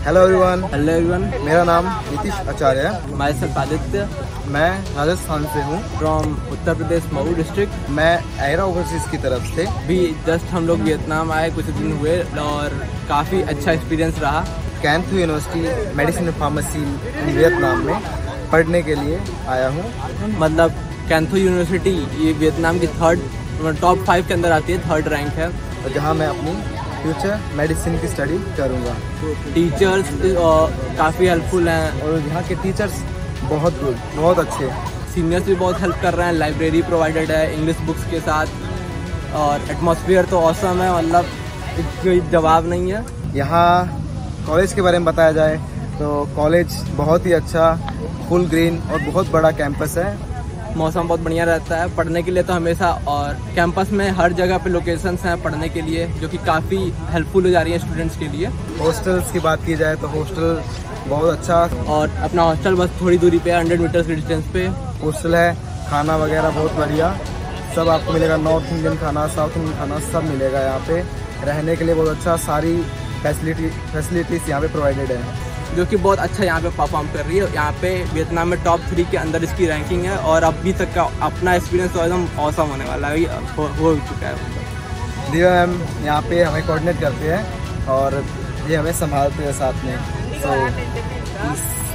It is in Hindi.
Hello everyone. Hello everyone. मेरा नाम नीतीश आचार्य है। मैं सेल्फ आदित्य। मैं राजस्थान से हूँ, फ्रॉम उत्तर प्रदेश मऊ डिस्ट्रिक्ट। मैं एरा ओवरसीज की तरफ से। भी जस्ट हम लोग वियतनाम आए कुछ दिन हुए और काफ़ी अच्छा एक्सपीरियंस रहा। Can Tho university medicine and pharmacy Vietnam में पढ़ने के लिए आया हूँ। मतलब कैन थू यूनिवर्सिटी ये वियतनाम की टॉप 5 के अंदर आती है, 3rd रैंक है। और जहाँ मैं अपनी फ्यूचर मेडिसिन की स्टडी करूँगा। टीचर्स काफ़ी हेल्पफुल हैं और यहाँ के टीचर्स बहुत गुड, बहुत अच्छे। सीनियर्स भी बहुत हेल्प कर रहे हैं। लाइब्रेरी प्रोवाइडेड है इंग्लिश बुक्स के साथ और एटमॉस्फेयर तो ऑसम है, मतलब कोई जवाब नहीं है। यहाँ कॉलेज के बारे में बताया जाए तो कॉलेज बहुत ही अच्छा, फुल ग्रीन और बहुत बड़ा कैंपस है। मौसम बहुत बढ़िया रहता है पढ़ने के लिए तो हमेशा, और कैंपस में हर जगह पे लोकेशंस हैं पढ़ने के लिए जो कि काफ़ी हेल्पफुल हो जा रही है स्टूडेंट्स के लिए। हॉस्टल्स की बात की जाए तो हॉस्टल बहुत अच्छा, और अपना हॉस्टल बस थोड़ी दूरी पे 100 मीटर्स के डिस्टेंस पे हॉस्टल है। खाना वगैरह बहुत बढ़िया सब आपको मिलेगा। नॉर्थ इंडियन खाना, साउथ इंडियन खाना सब मिलेगा यहाँ पे। रहने के लिए बहुत अच्छा, सारी फैसिलिटीज़ यहाँ पे प्रोवाइडेड है जो कि बहुत अच्छा यहाँ पे परफॉर्म कर रही है। यहाँ पे वियतनाम में टॉप 3 के अंदर इसकी रैंकिंग है और अभी तक का अपना एक्सपीरियंस तो एकदम ऑसम होने वाला है, हो चुका है। दिव्या मैम यहाँ पे हमें कोऑर्डिनेट करते हैं और ये हमें संभालते हैं साथ में। सो